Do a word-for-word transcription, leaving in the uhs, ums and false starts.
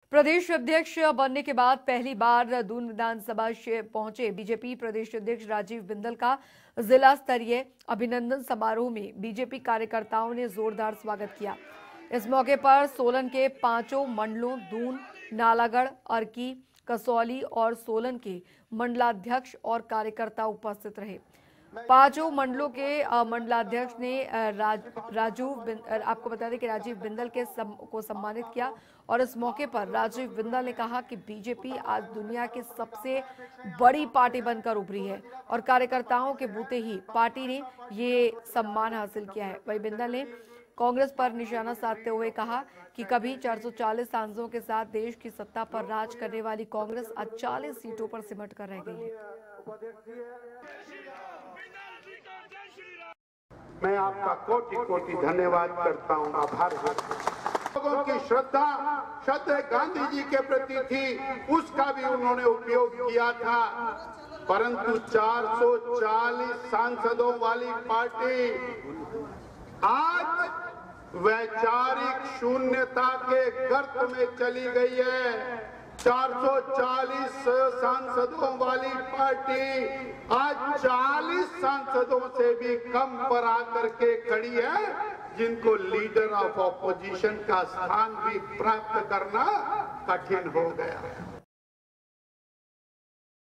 प्रदेश अध्यक्ष बनने के बाद पहली बार दून विधानसभा से पहुंचे बीजेपी प्रदेश अध्यक्ष राजीव बिंदल का जिला स्तरीय अभिनंदन समारोह में बीजेपी कार्यकर्ताओं ने जोरदार स्वागत किया। इस मौके पर सोलन के पांचों मंडलों दून, नालागढ़, अर्की, कसौली और सोलन के मंडलाध्यक्ष और कार्यकर्ता उपस्थित रहे। पांचों मंडलों के मंडलाध्यक्ष ने राज, राजू आपको बता दें कि राजीव बिंदल के सम, को सम्मानित किया और इस मौके पर राजीव बिंदल ने कहा कि बीजेपी आज दुनिया की सबसे बड़ी पार्टी बनकर उभरी है और कार्यकर्ताओं के बूते ही पार्टी ने ये सम्मान हासिल किया है। वहीं बिंदल ने कांग्रेस पर निशाना साधते हुए कहा कि कभी चार सौ चालीस सांसदों के साथ देश की सत्ता पर राज करने वाली कांग्रेस आज चालीस सीटों पर सिमट कर रह गई है। मैं आपका कोटि कोटि धन्यवाद करता हूं, आभार लोगों की श्रद्धा श्रद्धा गांधी जी के प्रति थी, उसका भी उन्होंने उपयोग किया था। परंतु चार सौ चालीस सांसदों वाली पार्टी आज वैचारिक शून्यता के गर्त में चली गई है। चार सौ चालीस सांसदों वाली पार्टी आज चालीस सांसदों से भी कम पर आकर के खड़ी है, जिनको लीडर ऑफ ऑपोजिशन का स्थान भी प्राप्त करना कठिन हो गया है।